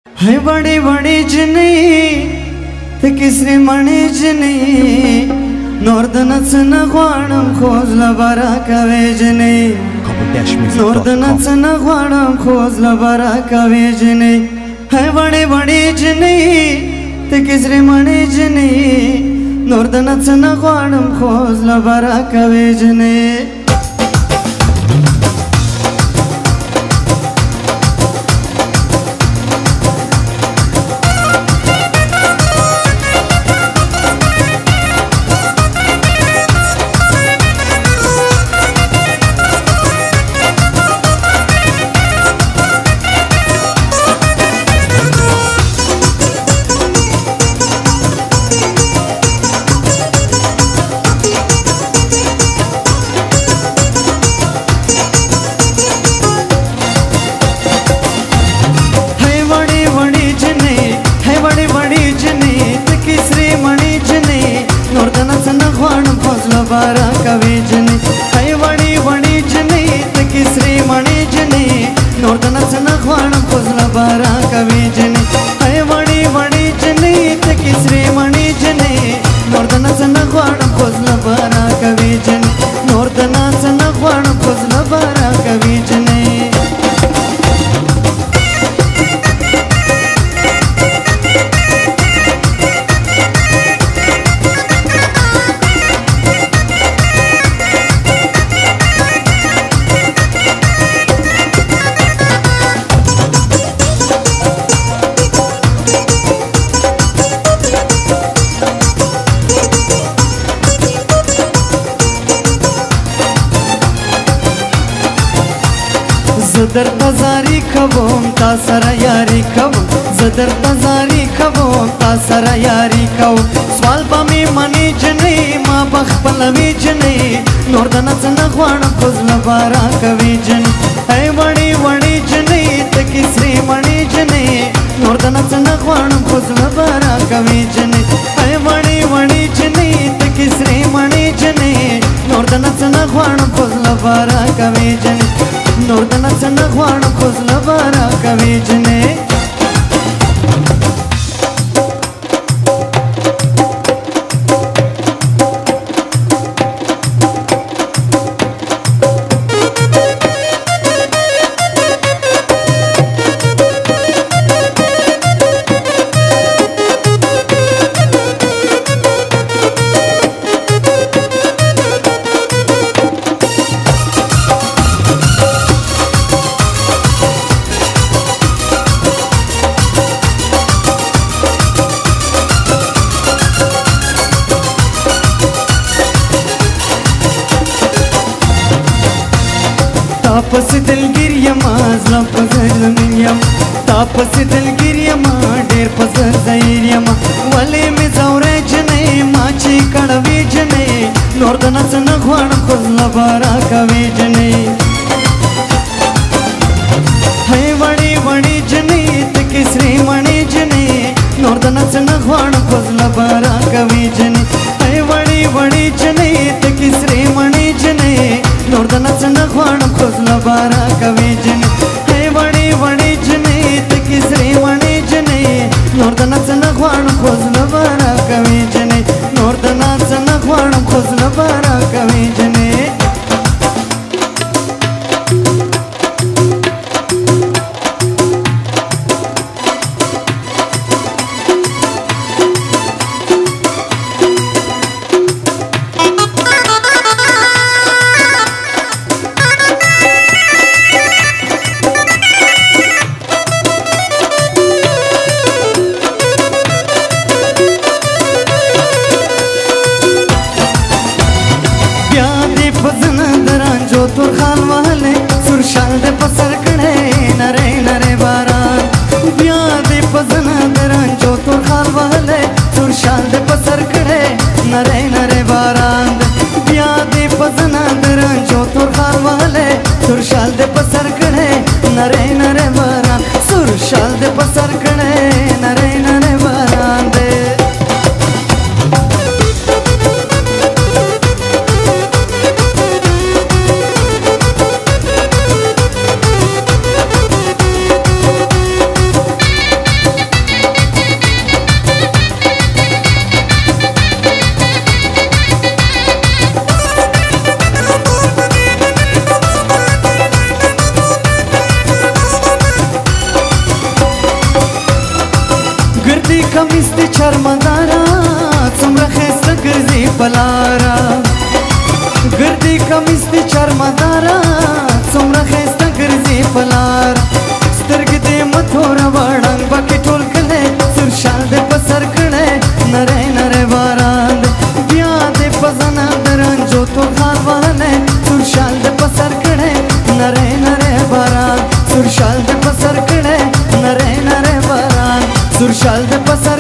है बड़ी बड़ी जनी ते किसरी मणी जनी नोर्दनच नगवाणम खोजला बरा कवे जनी नोर्दनच नगवाणम खोजला बरा कवे जनी है बड़ी बड़ी जनी ते किसरी मणी जनी नोर्दनच नगवाणम खोजला बरा कवे जनी बारा कवी जनी है वड़ी वड़ी जनी तकी श्री मणि जनी नोर्दनच नगवाणम खोजला बारा कवी जनी है वड़ी वड़ी जनी तकी श्री मणि जनी नोर्दनच नगवाणम खोजला बारा कवी जनी नोर्दनच नगवाणम खोजला बारा कवी जनी जदर तजारी खबोम ता सरा यारी खबोम जदर तजारी खबोम ता सरा यारी खबोम स्वाल्प में मनी जने माँ बखपलवी जने नोर्दनच नगवाणम खोजला बारा कवी जने है वड़ी वड़ी जने तकी श्री मणि जने नोर्दनच नगवाणम खोजला बारा कवी जने है वड़ी वड़ी जने तकी श्री मणि जने नोर्दनच नगवाणम खोजला बारा कवी जने नोर्दनच नगवाणम खोजला बारा कवी जने तापस दिलगिरियमा अजला पजर जमीनियम तापस दिलगिरियमा डेर पजर दैरियमा वले में जावरे जने माची कड़वी जने नोर्दनच नगवाणम खोजला बारा कवी जने है वड़ी वड़ी जने तकी श्री मणि जने नोर्दनच नगवाणम खोजला बारा कवी जने है वड़ी वड़ी जने तकी श्री मणि जने नोर्दनच नगवाणम खोजला बारा कवी जने है वड़ी वड़ी जने तकी श्री मणि जने नोर्दनच नगवाणम खोजला बारा कवी जने नोर्दनच नगवाणम खोजला बारा कवी जने तोर खाल वाले सुरशाल दे पसर कड़े नरे नरे बारान ब्या दे पजन दरान जो तोर खाल वाले सुरशाल दे पसर कड़े नरे नरे बारान ब्या दे पजन दरान जो तोर खाल वाले सुरशाल दे पसर कड़े नरे नरे बारान सुरशाल दे पसर कड़े नरे नरे बारान दे کمیس دی چرمدارا څومره ښایسته ګرځي په لاره ګردي کمیس دی چرمدارا څومره ښایسته ګرځي په لاره سترګې دې مه توروه ړنګ پکې ټول کلی سور شال دې په سر کړی نری نری باران دی بیا دې په زنه د رنجو تور خال وهلی سور شال دې په سر کړی نری نری باران سور شال دې په سر کړی نری نری باران سور شال دې په سر